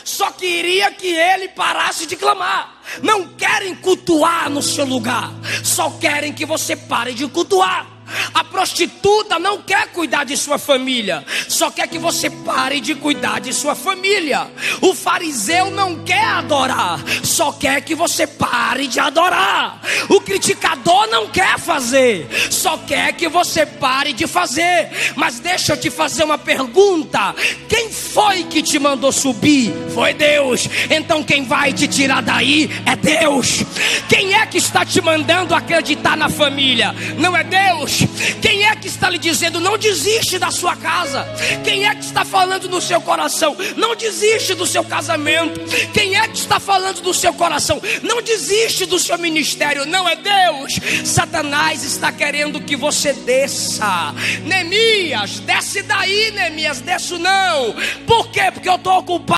só queria que ele parasse de clamar. Não querem cultuar no seu lugar, só querem que você pare de cultuar. A prostituta não quer cuidar de sua família, só quer que você pare de cuidar de sua família. O fariseu não quer adorar, só quer que você pare de adorar. O criticador não quer fazer, só quer que você pare de fazer. Mas deixa eu te fazer uma pergunta: quem foi que te mandou subir? Foi Deus. Então quem vai te tirar daí é Deus. Quem é que está te mandando acreditar na família? Não é Deus. Quem é que está lhe dizendo não desiste da sua casa? Quem é que está falando no seu coração não desiste do seu casamento? Quem é que está falando do seu coração não desiste do seu ministério? Não é Deus. Satanás está querendo que você desça. Neemias, desce daí, Neemias, desço não. Por quê? Porque eu estou ocupado